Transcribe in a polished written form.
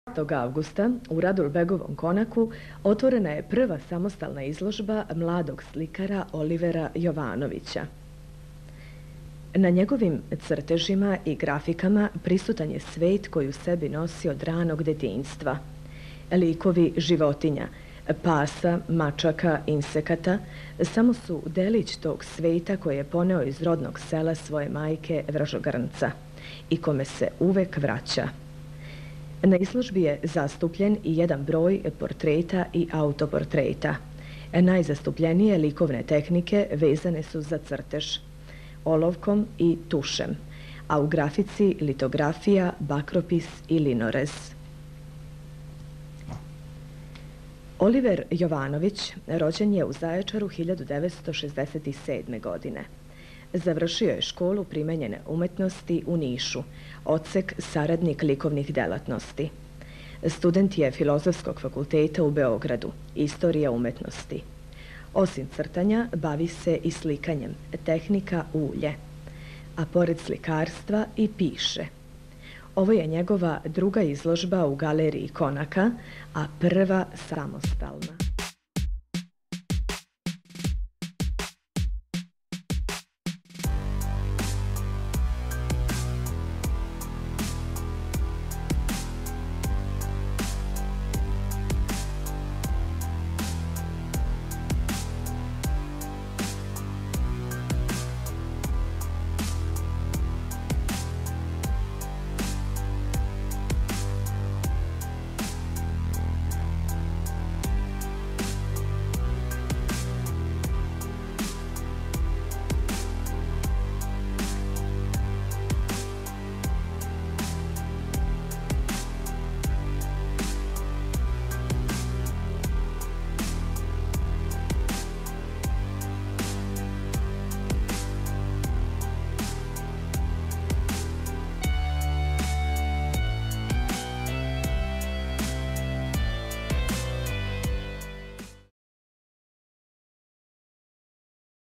Avgusta u Radulbegovom konaku otvorena je prva samostalna izložba mladog slikara Olivera Jovanovića. Na njegovim crtežima i grafikama prisutan je svet koji u sebi nosi od ranog detinjstva. Likovi životinja, pasa, mačaka, insekata samo su delić tog sveta koje je poneo iz rodnog sela svoje majke Vražogrnca i kome se uvek vraća. Na izložbi je zastupljen i jedan broj portreta i autoportreta. Najzastupljenije likovne tehnike vezane su za crtež, olovkom i tušem, a u grafici litografija, bakropis i linorez. Oliver Jovanović rođen je u Zaječaru 1967. godine. Završio je školu primenjene umetnosti u Nišu, odsek saradnik likovnih delatnosti. Student je Filozofskog fakulteta u Beogradu, istorija umetnosti. Osim crtanja, bavi se i slikanjem, tehnika ulje, a pored slikarstva i piše. Ovo je njegova druga izložba u galeriji Konaka, a prva samostalna.